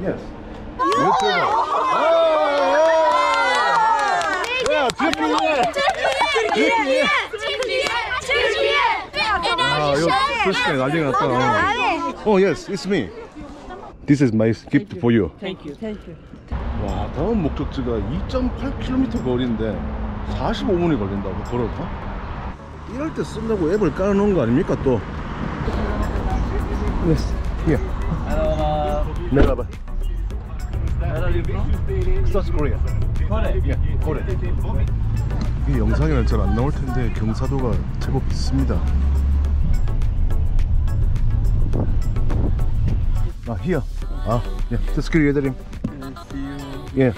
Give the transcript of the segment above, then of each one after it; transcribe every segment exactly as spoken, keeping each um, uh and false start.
Yes. YouTuber. Yeah, Türkiye. Türkiye. Türkiye. 아, 이거 솔직히 난리가 났다. Oh, yes, it's me. This is my gift for you. Thank you, thank you. 와, 다음 목적지가 이 점 팔 킬로미터 거리인데 사십오 분이 걸린다고 걸어서? 이럴 때 쓰려고 앱을 깔아놓은 거 아닙니까 또? Yes, here. Hello. Merhaba. Where are you from? South Korea. Korea. Yeah, Korea. 이 영상에는 잘 안 나올 텐데 경사도가 제법 있습니다. 아, here. 아, yeah. The security 해드림. 예.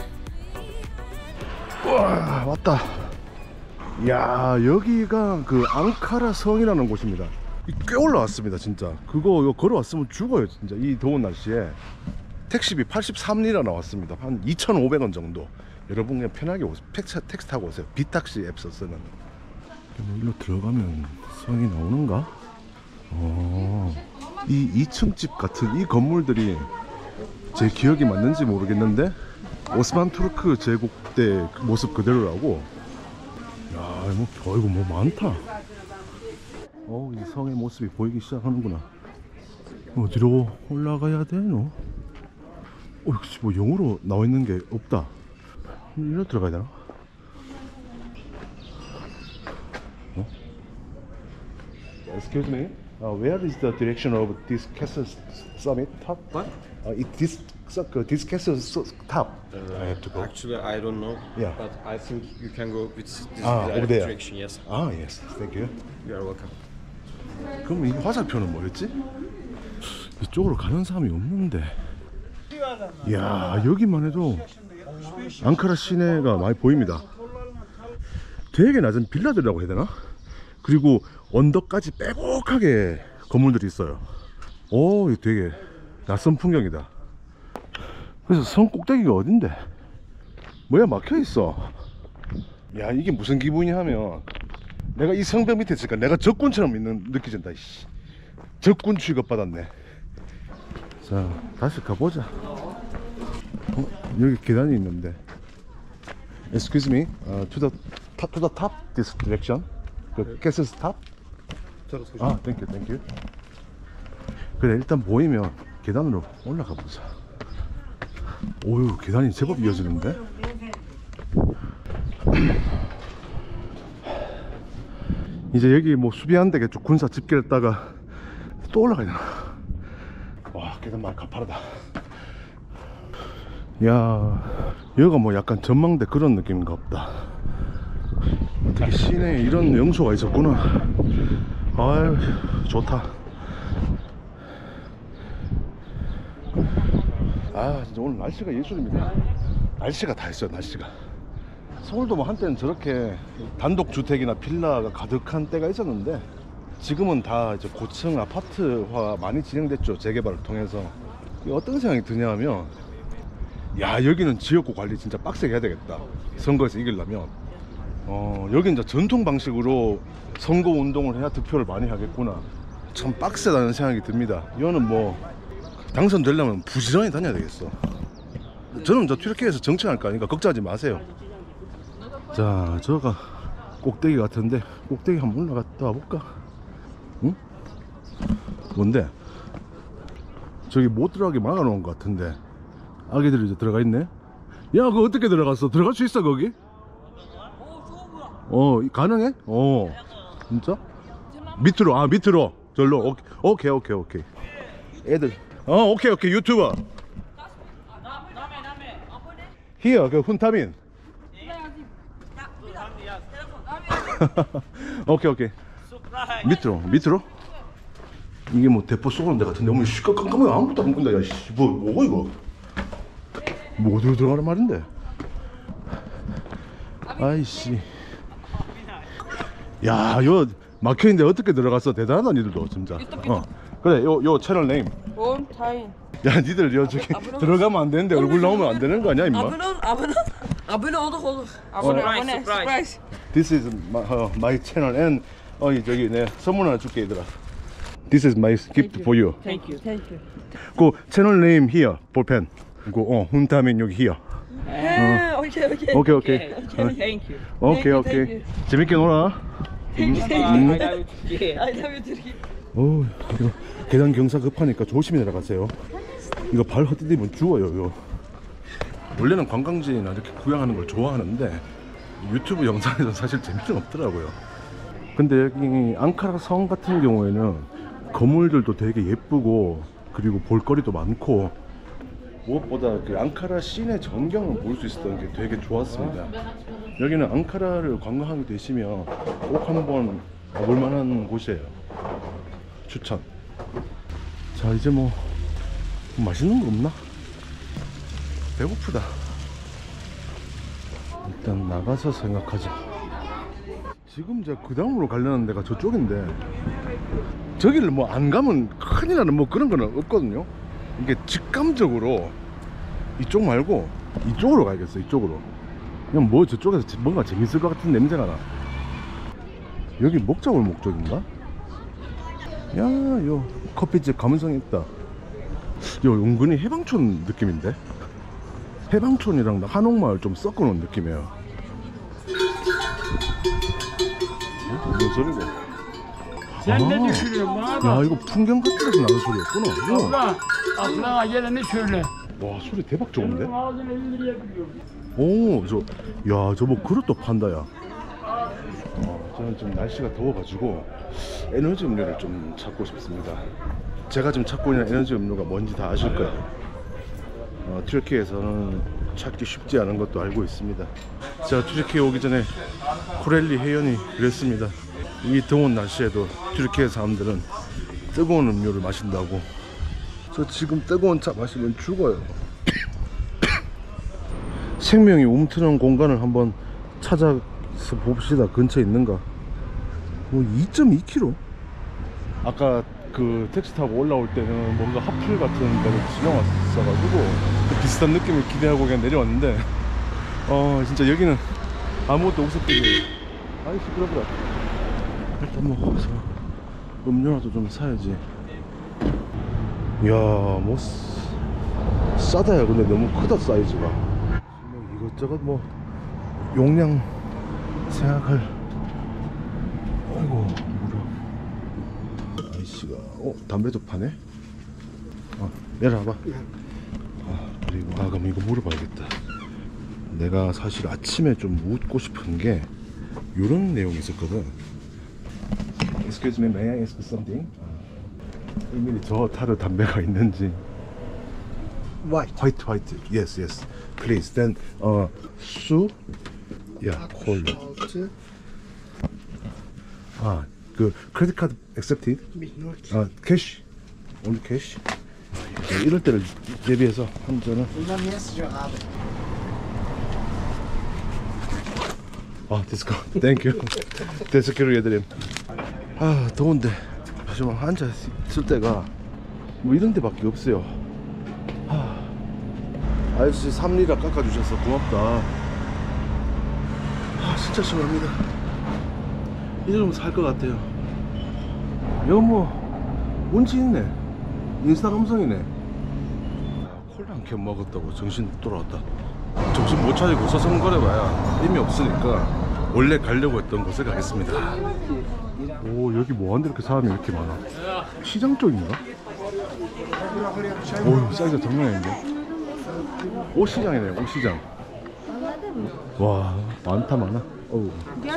와, 왔다. 야, 여기가 그 앙카라 성이라는 곳입니다. 꽤 올라왔습니다 진짜. 그거 이거 걸어왔으면 죽어요 진짜 이 더운 날씨에. 택시비 팔십삼 리라 나왔습니다. 한 이천오백 원 정도. 여러분 그냥 편하게 오세요. 택시, 택시 타고 오세요. 비탁시 앱 썼으면. 뭐 일로 들어가면 성이 나오는가? 어, 이 이 층 집 같은 이 건물들이 제 기억이 맞는지 모르겠는데 오스만 투르크 제국 때 그 모습 그대로라고. 야, 뭐, 어이구, 뭐 많다. 어, 이 성의 모습이 보이기 시작하는구나. 어디로 올라가야 되노? 어, 역시 뭐 영어로 나와 있는 게 없다. 이리로 들어가야 되나? 어? Excuse me. Uh, where is the direction of this castle summit top? What? Uh, it, this uh, this castle top. Uh, I have to go. Actually, I don't know. Yeah. But I think you can go with this Ah, over there. direction. Yes. Ah, yes. Thank you. You are welcome. 그럼 이 화살표는 뭐였지? 이쪽으로 가는 사람이 없는데. 이야, 여기만 해도 앙카라 시내가 많이 보입니다. 되게 낮은 빌라들이라고 해야 되나? 그리고 언덕까지 빼곡하게 건물들이 있어요. 오, 이거 되게 낯선 풍경이다. 그래서 성 꼭대기가 어딘데? 뭐야, 막혀있어. 야, 이게 무슨 기분이냐 하면 내가 이 성벽 밑에 있으니까 내가 적군처럼 있는 느껴진다. 이씨. 적군 취급받았네. 자, 다시 가보자. 어? 여기 계단이 있는데. Excuse me, uh, to the top, to the top, this direction. 그 캐슬 top. 아, thank you, thank you. 그래, 일단 보이면 계단으로 올라가 보자. 오유, 계단이 제법 이어지는데. 이제 여기 뭐 수비한 데겠죠. 군사 집계를 했다가 또 올라가야 되나. 와, 계단 많이 가파르다. 야, 여기가 뭐 약간 전망대 그런 느낌인가 보다. 어떻게 시내에 이런 명소가 있었구나. 아유, 좋다. 아, 진짜 오늘 날씨가 예술입니다. 날씨가 다 있어요, 날씨가. 서울도 뭐 한때는 저렇게 단독주택이나 빌라가 가득한 때가 있었는데 지금은 다 이제 고층 아파트화 많이 진행됐죠. 재개발을 통해서. 어떤 생각이 드냐 하면, 야, 여기는 지역구 관리 진짜 빡세게 해야 되겠다. 선거에서 이기려면. 어, 여기 이제 전통 방식으로 선거 운동을 해야 득표를 많이 하겠구나. 참 빡세다는 생각이 듭니다. 이거는 뭐 당선되려면 부지런히 다녀야 되겠어. 저는 저 튀르키예에서 정치할 거니까 걱정하지 마세요. 자, 저가 꼭대기 같은데 꼭대기 한번 올라갔다 와볼까? 응? 뭔데? 저기 못 들어가게 막아놓은 것 같은데 아기들이 이제 들어가 있네? 야, 그거 어떻게 들어갔어? 들어갈 수 있어 거기? 어, 가능해? 어, 진짜? 밑으로, 아, 밑으로 절로. 오케이 오케이 오케이. 애들, 어, 오케이 오케이. 유튜버 히어 그 훈타민. 오케이 오케이. 밑으로 밑으로. 이게 뭐 대포 쏘는 데 같은데 너무 시끌깜깜해. 아무것도 안 보인다. 야, 씨, 뭐 뭐고 이거? 뭐 어디로 들어가는 말인데? 아이씨. 야, 요 막혀있는데 어떻게 들어갔어? 대단하다 니들도 진짜. 어. 그래, 요, 요 채널 네임. 온 타임. 야, 니들 여 저기 들어가면 안 되는데 얼굴 나오면 안 되는 거 아니야, 임마? 아브노 아브노 아브노 어디 아브노 아브노 서프라이즈. This is my, uh, my channel and 어, 저기 내 선물 하나 줄게 얘들아. This is my gift for you. Thank you, thank you. 그 채널 네임 here 볼펜. 이거 어 훈타면 여기 히어. Ah, oké, oké. 오케이 오케이. Thank you. 오케이 Thank 오케이. you. 재밌게 놀아. Thank you, thank you. I love you, Turkey. 어, 이거 계단 경사 급하니까 조심히 내려가세요. 이거 발 헛디디면 죽어요. 이거. 원래는 관광지나 이렇게 구경하는 걸 좋아하는데 유튜브 영상에서 사실 재미는 없더라고요. 근데 여기 앙카라 성 같은 경우에는 건물들도 되게 예쁘고 그리고 볼거리도 많고 무엇보다 그 앙카라 시내 전경을 볼 수 있었던 게 되게 좋았습니다. 여기는 앙카라를 관광하게 되시면 꼭 한번 와볼 만한 곳이에요. 추천. 자, 이제 뭐 맛있는 거 없나? 배고프다. 일단 나가서 생각하자. 지금 제가 그 다음으로 가려는 데가 저쪽인데 저기를 뭐 안 가면 큰일 나는 뭐 그런 거는 없거든요. 이게 직감적으로 이쪽 말고 이쪽으로 가야겠어. 이쪽으로. 그냥 뭐 저쪽에서 뭔가 재밌을 것 같은 냄새가 나. 여기 목자골 목적인가? 야, 요 커피집 감성이 있다. 요 은근히 해방촌 느낌인데? 해방촌이랑 한옥마을 좀 섞어놓은 느낌이에요. 이거 저리고. Sen ne 아, düşünüyorsun bana 야, bak. 이거 풍경 같은 데서 나는 소리였구나. 이거. Abla, aklına geleni söyle. 와, 소리 대박 좋은데? Benim ağzını elli liraya biliyorum. 오, 저, 야, 저 뭐 그릇도 판다, 야. 어, 저는 좀 날씨가 더워가지고 에너지 음료를 좀 찾고 싶습니다. 제가 지금 찾고 있는 에너지 음료가 뭔지 다 아실 거예요. 어, 튀르키예에서는 찾기 쉽지 않은 것도 알고 있습니다. 제가 튀르키예 오기 전에 코렐리 회원이 그랬습니다. 이 더운 날씨에도 튀르키예 사람들은 뜨거운 음료를 마신다고. 저 지금 뜨거운 차 마시면 죽어요. 생명이 움트는 공간을 한번 찾아서 봅시다. 근처에 있는가. 뭐 이 점 이 킬로미터? 아까 그 택시 타고 올라올 때는 뭔가 하플 같은 데를 지나왔어가지고 그 비슷한 느낌을 기대하고 그냥 내려왔는데 어 진짜 여기는 아무것도 없었더니 아이 시끄럽더라. 일단 뭐 가서 음료라도 좀 사야지. 이야 뭐 싸다. 야 근데 너무 크다 사이즈가. 뭐 이것저것 뭐 용량 생각할. 아이고 무려 아이씨가 어 담배도 파네. 어 내려와봐. 아 그리고 아 그럼 이거 물어봐야겠다. 내가 사실 아침에 좀 묻고 싶은 게 요런 내용이 있었거든. Excuse me, may I ask something? 일밀리 저 타르 담배가 있는지. White. White, white. Yes, yes. Please. Then, uh, 수, 야, 콜. Altı. 아, 그 크레딧 카드 accepted. Minut. 아, 캐시. only 캐시. 이럴 때를 대비해서 한 잔은. Bundan niye sıcak abi? 아, 디스코. 땡큐. 데스크를 해드림. 아, 더운데 하지만 앉아 있을 때가 뭐 이런 데밖에 없어요. 아, 아저씨 삼 리라 깎아주셔서 고맙다. 아, 진짜 시원합니다. 이러면 살 것 같아요. 이거 뭐 운치 있네. 인스타 감성이네. 아, 콜라 한 캔 먹었다고 정신 돌아왔다. 정신 못 차리고 서성거려봐야 의미 없으니까 원래 가려고 했던 곳에 가겠습니다. 오, 여기 뭐하는데 이렇게 사람이 이렇게 많아? 시장 쪽인가? 오, 사이즈가 장난 아닌데? 옷시장이네, 옷시장. 와, 많다 많아. 어우.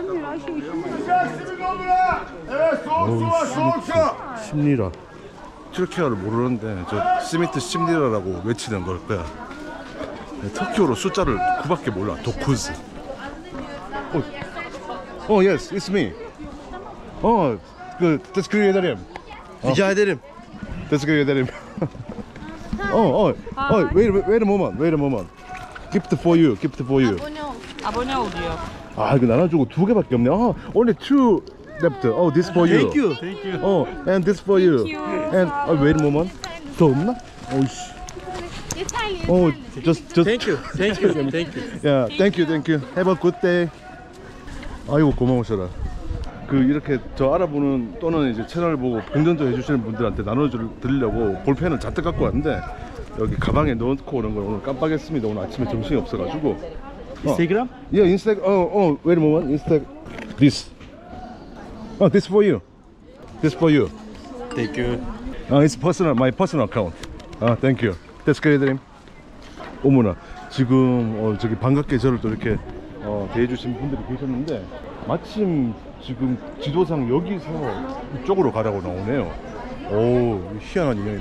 어우, 십 리라. 튀르키예어를 모르는데 저 스미트 십 리라라고 외치는 걸 거야. 터키어로 숫자를 구밖에 몰라. 도쿠즈. 어, 어, yes, it's me. 어, 그 데스크리 해드림. Rica ederim. 데스크리 해드림. 어, 어, 어, wait, wait a moment, wait a moment. Gift for you, gift for you. Abone oluyor. 아, 이거 나눠주고 두 개밖에 없네. 아, only two left. Oh, this for you. Thank you. Thank you. Oh, and this for you. Thank you. And oh, wait a moment. 더 없나? 오이씨. Oh, just, just. Thank you. Thank you. Thank you. Yeah, thank you, thank you. Have a good day. 아이고 고마우셔라. 그 이렇게 저 알아보는 또는 이제 채널 보고 긍정적 해주시는 분들한테 나눠드리려고 볼펜을 잔뜩 갖고 왔는데 여기 가방에 넣고 오는 걸 오늘 깜빡했습니다. 오늘 아침에 정신이 없어가지고. 어. 인스타그램? Yeah, Instagram. Oh, oh, wait a moment. Insta. This. Oh, this for you. This for you. Thank you. Uh, it's personal, my personal account. 아, thank you. 데스크레드림. 어머나, 지금 어, 저기 반갑게 저를 또 이렇게 어, 대해주신 분들이 계셨는데 마침 지금 지도상 여기서 이쪽으로 가라고 나오네요. 오, 희한한 인연이다.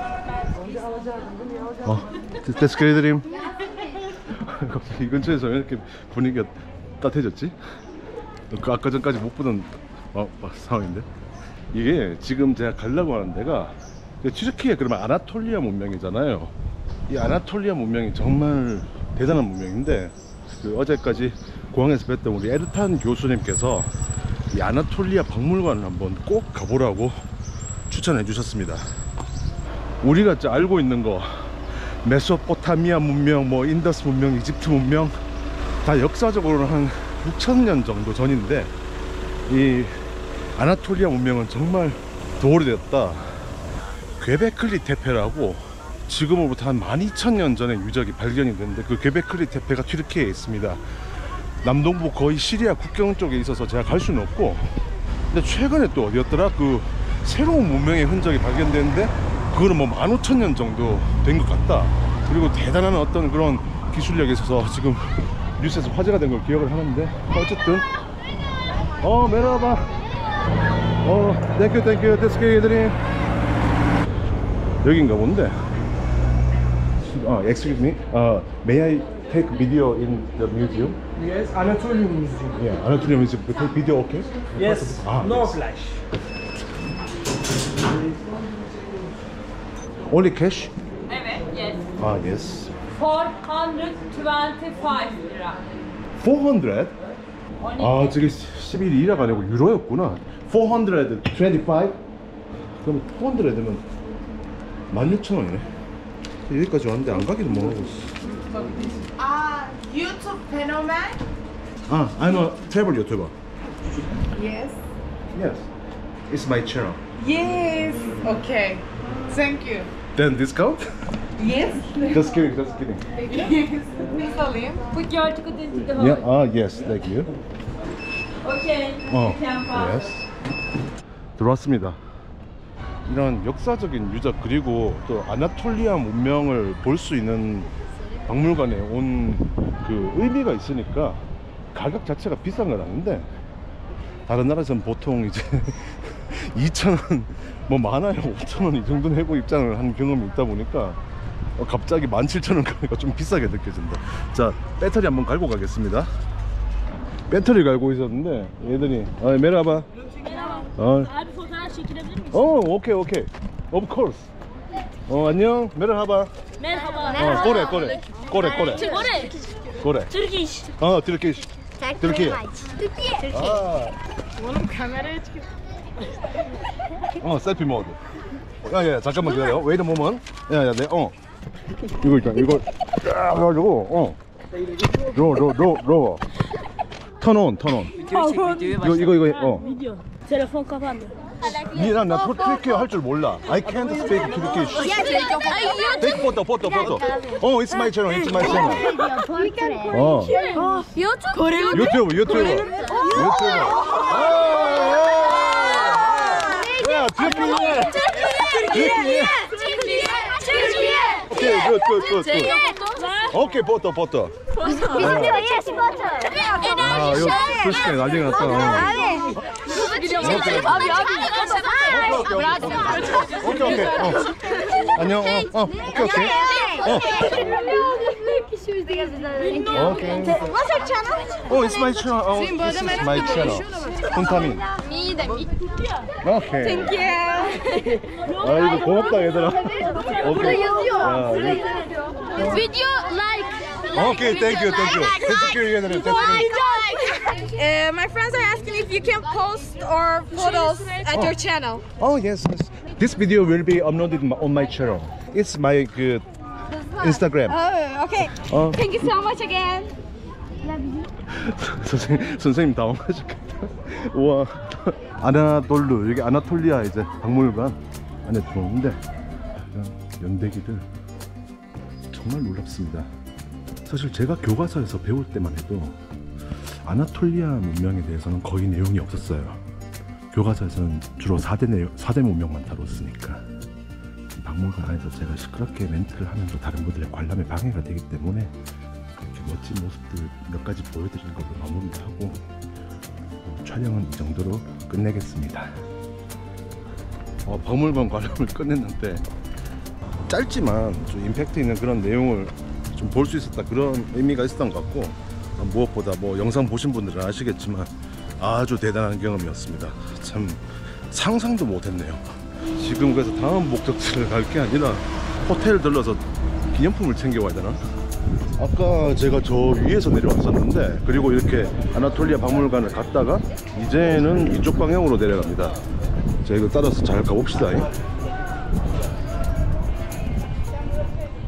어, 데스크레드림. 갑자기 이 근처에서 왜 이렇게 분위기가 따뜻해졌지? 그 아까 전까지 못 보던 어, 상황인데. 이게 지금 제가 가려고 하는 데가 튀르키예 그러면 아나톨리아 문명이잖아요. 이 아나톨리아 문명이 정말 대단한 문명인데 그 어제까지 공항에서 뵀던 우리 에르탄 교수님께서 이 아나톨리아 박물관을 한번 꼭 가보라고 추천해 주셨습니다. 우리가 이제 알고 있는 거 메소포타미아 문명, 뭐 인더스 문명, 이집트 문명 다 역사적으로는 한 육천 년 정도 전인데 이 아나톨리아 문명은 정말 더 오래됐다. 괴베클리 테페라고 지금으로부터 한 만 이천 년 전에 유적이 발견이 됐는데 그 괴베클리 테페가 튀르키예에 있습니다. 남동부 거의 시리아 국경 쪽에 있어서 제가 갈 수는 없고, 근데 최근에 또 어디였더라? 그 새로운 문명의 흔적이 발견됐는데 그거는 뭐 만 오천 년 정도 된 것 같다. 그리고 대단한 어떤 그런 기술력에 있어서 지금 뉴스에서 화제가 된 걸 기억을 하는데, 어쨌든 어 메라바 어 땡큐 땡큐 데스크레드림. 여긴가 본데. 아, excuse me. Uh, may I take video in the museum? Yes, Anatolian Museum. Yeah, Anatolian Museum. We take video, okay? Yes, Ah, no yes. flash. Only cash? Evet, yes. Ah, yes. four hundred twenty-five lira. four hundred? 아, 저게 십일 리라가 아니고 유로였구나. four hundred twenty-five? 그럼 four hundred면 만 육천 원이네. 여기까지 왔는데 안 가기도 뭐하고 있어. Ah, YouTube phenomenon? 아, I'm a travel YouTuber. Yes. Yes. It's my channel. Yes. Okay. Thank you. Then discount? Yes. Just kidding, just kidding. Yes. Please alayım. Put your ticket into the hall. Yeah, ah, yes, thank you. Okay. 어, You can pass. yes. 들어왔습니다. 이런 역사적인 유적 그리고 또 아나톨리아 문명을 볼 수 있는 박물관에 온 그 의미가 있으니까 가격 자체가 비싼 건 아닌데, 다른 나라에서는 보통 이제 이천 원, 뭐 많아야 오천 원 이 정도 내고 입장을 한 경험이 있다 보니까 어, 갑자기 만 칠천 원 가니까 좀 비싸게 느껴진다. 자, 배터리 한번 갈고 가겠습니다. 배터리 갈고 있었는데 얘들이 아, 메라바. 어, Abi fotoğraf çekilebilir misin? 어, 오케이 오케이. Of course. 어, 안녕. 메라바. Merhaba. 어, 꼬레 꼬레. 꼬레 꼬레. Kore. 꼬레. Turkish. 어, türkiye. Türkiye. 아. Oğlum kameraya çıkıyor. 어, 셀피 모드. 야, 야, 잠깐만 기다려. Wait a moment. 야, 야, 내, 어. 이거 있잖아. 이거 딱 해가지고, 어. 로, 로, 로, 로. Turn on, turn on. 이거, 이거, 이거, 어. Video. Telefon kapandı. 나, 나 türkiye 할 줄 몰라. I can't speak Turkish. Take photo, photo, photo. 어, it's my channel, it's my channel. 어. YouTube. Kore. 유튜브, 유튜브. 유튜브. 야, türkiye. türkiye. 오케이, 굿, 굿, 굿, 굿. 오케이, 포토, 포토. 아, 이거 솔직히 난리가 났다. 오케이, 오케이. 어. 안녕. 어, 어, 오케이, 오케이. 어. 오케이. What's your channel? 어, it's my channel. 어, this is my channel. 훈타민. 오케이. Thank you. 아, 이거 고맙다, 얘들아. 오케이. 야, 이거. Video like. 오케이, thank you, thank you. 테스트 얘들아, 테스트. Uh, my friends are asking if you can post or photos at your channel. Oh yes, yes. This video will be uploaded on my channel. It's my good Instagram. Oh, okay. 어. Thank you so much again. 선생님, 선생님 당황하셨겠다. 우와, 아나톨루, 여기 아나톨리아 이제 박물관 안에 들어오는데 이런 연대기들 정말 놀랍습니다. 사실 제가 교과서에서 배울 때만 해도 아나톨리아 문명에 대해서는 거의 내용이 없었어요. 교과서에서는 주로 사 대, 내용, 사 대 문명만 다뤘으니까. 박물관 안에서 제가 시끄럽게 멘트를 하면서 다른 분들의 관람에 방해가 되기 때문에 이렇게 멋진 모습들 몇 가지 보여드리는 걸로 마무리를 하고 어, 촬영은 이 정도로 끝내겠습니다. 어, 박물관 관람을 끝냈는데 짧지만 좀 임팩트 있는 그런 내용을 좀 볼 수 있었다, 그런 의미가 있었던 것 같고, 무엇보다 뭐 영상 보신 분들은 아시겠지만 아주 대단한 경험이었습니다. 참 상상도 못했네요. 지금 그래서 다음 목적지를 갈 게 아니라 호텔 들러서 기념품을 챙겨와야 되나? 아까 제가 저 위에서 내려왔었는데, 그리고 이렇게 아나톨리아 박물관을 갔다가 이제는 이쪽 방향으로 내려갑니다. 자, 이거 따라서 잘 가봅시다.